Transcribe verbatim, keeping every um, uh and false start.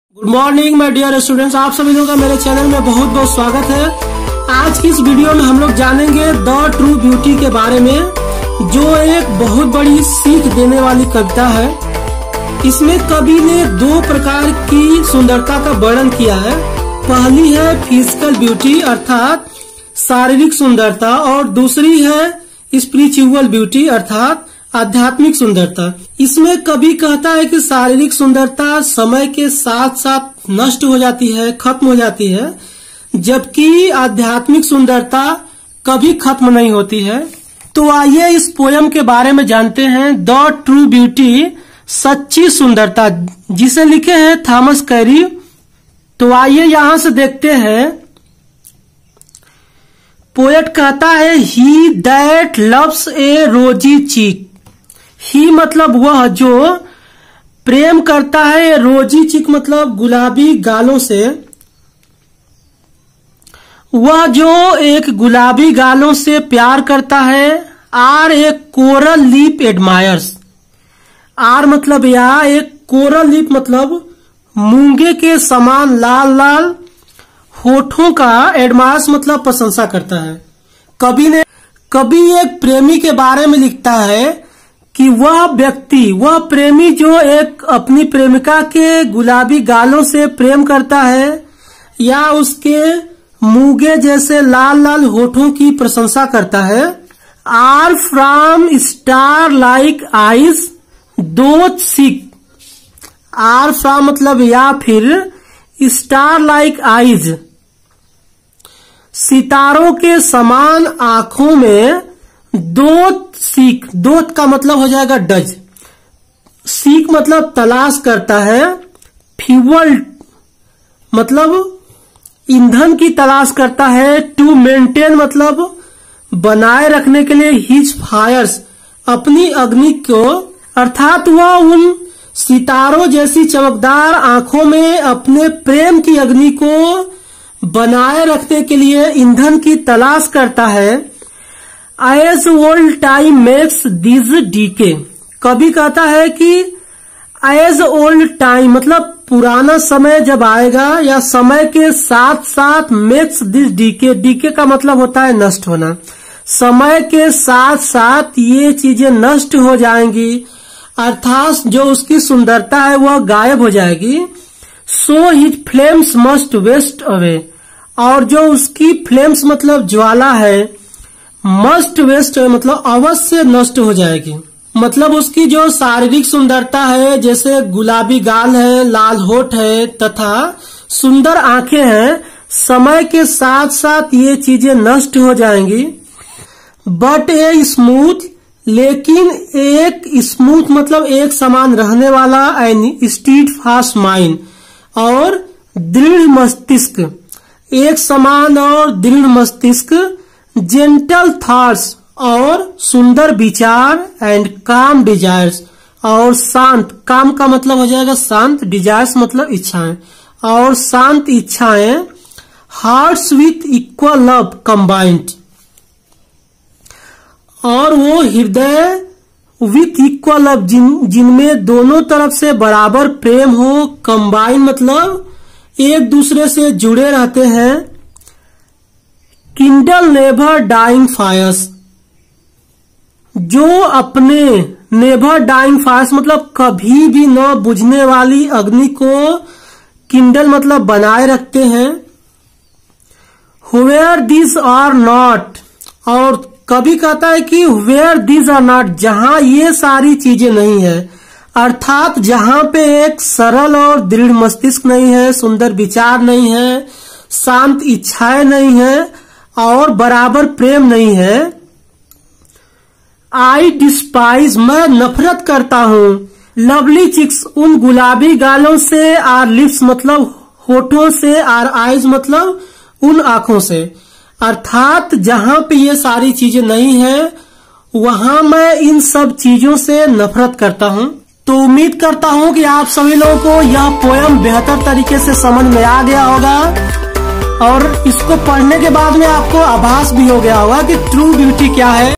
Good morning my dear students, आप सभी लोगों का मेरे चैनल में बहुत बहुत स्वागत है। आज की इस वीडियो में हम लोग जानेंगे द ट्रू ब्यूटी के बारे में, जो एक बहुत बड़ी सीख देने वाली कविता है। इसमें कवि ने दो प्रकार की सुंदरता का वर्णन किया है। पहली है फिजिकल ब्यूटी अर्थात शारीरिक सुंदरता, और दूसरी है स्पिरिचुअल ब्यूटी अर्थात आध्यात्मिक सुंदरता। इसमें कवि कहता है कि शारीरिक सुंदरता समय के साथ साथ नष्ट हो जाती है, खत्म हो जाती है, जबकि आध्यात्मिक सुंदरता कभी खत्म नहीं होती है। तो आइए इस पोयम के बारे में जानते हैं। द ट्रू ब्यूटी, सच्ची सुंदरता, जिसे लिखे हैं थॉमस कैरी। तो आइए यहां से देखते हैं। पोएट कहता है, ही दैट लव्स ए रोजी चीक। ही मतलब वह जो प्रेम करता है, रोजी चिक मतलब गुलाबी गालों से, वह जो एक गुलाबी गालों से प्यार करता है। आर एक कोरल लिप एडमायर्स। आर मतलब या एक कोरल लिप मतलब मूंगे के समान लाल लाल होठों का एडमायर्स मतलब प्रशंसा करता है। कवि ने कवि एक प्रेमी के बारे में लिखता है कि वह व्यक्ति, वह प्रेमी जो एक अपनी प्रेमिका के गुलाबी गालों से प्रेम करता है या उसके मूंगे जैसे लाल लाल होठों की प्रशंसा करता है। Or from star like eyes doth seek. Or from मतलब या फिर स्टार लाइक आईज, सितारों के समान आंखों में। दोथ सीख, दोथ का मतलब हो जाएगा डज। सीख मतलब तलाश करता है। फ्यूल मतलब ईंधन की तलाश करता है। टू मेंटेन मतलब बनाए रखने के लिए। हिज फायर्स अपनी अग्नि को, अर्थात वह उन सितारों जैसी चमकदार आंखों में अपने प्रेम की अग्नि को बनाए रखने के लिए ईंधन की तलाश करता है। As old time makes this decay. कवि कहता है कि एज ओल्ड टाइम मतलब पुराना समय जब आएगा या समय के साथ साथ मेक्स दिस डीके। डीके का मतलब होता है नष्ट होना। समय के साथ साथ ये चीजें नष्ट हो जाएंगी, अर्थात जो उसकी सुंदरता है वह गायब हो जाएगी। So his flames must waste away. और जो उसकी फ्लेम्स मतलब ज्वाला है, मस्ट वेस्ट मतलब अवश्य नष्ट हो जाएगी। मतलब उसकी जो शारीरिक सुंदरता है, जैसे गुलाबी गाल है, लाल होठ है तथा सुंदर आंखें हैं, समय के साथ साथ ये चीजें नष्ट हो जाएंगी। बट ए स्मूथ, लेकिन एक स्मूथ मतलब एक समान रहने वाला, एंड स्टीड फास्ट माइंड और दृढ़ मस्तिष्क, एक समान और दृढ़ मस्तिष्क। जेंटल थॉट्स और सुंदर विचार। एंड काम डिजायर्स और शांत, काम का मतलब हो जाएगा शांत, डिजायर्स मतलब इच्छाएं, और शांत इच्छाएं। Hearts with equal love combined, और वो हृदय विथ इक्वल लव जिन जिनमें दोनों तरफ से बराबर प्रेम हो। कंबाइन मतलब एक दूसरे से जुड़े रहते हैं। किंडल नेवर डाइंग फायर्स, जो अपने नेवर डाइंग फायर्स मतलब कभी भी न बुझने वाली अग्नि को किंडल मतलब बनाए रखते हैं। वेयर दिस आर नॉट, और कभी कहता है कि वेयर दिस आर नॉट, जहां ये सारी चीजें नहीं है, अर्थात जहां पे एक सरल और दृढ़ मस्तिष्क नहीं है, सुंदर विचार नहीं है, शांत इच्छाएं नहीं है और बराबर प्रेम नहीं है। आई डिस्पाइज, मैं नफरत करता हूँ। लवली चिक्स, उन गुलाबी गालों से। आर लिप्स मतलब होठों से। आर आईज मतलब उन आंखों से, अर्थात जहां पे ये सारी चीजें नहीं है वहां मैं इन सब चीजों से नफरत करता हूँ। तो उम्मीद करता हूँ कि आप सभी लोगों को यह पोयम बेहतर तरीके से समझ में आ गया होगा, और इसको पढ़ने के बाद में आपको आभास भी हो गया होगा कि ट्रू ब्यूटी क्या है।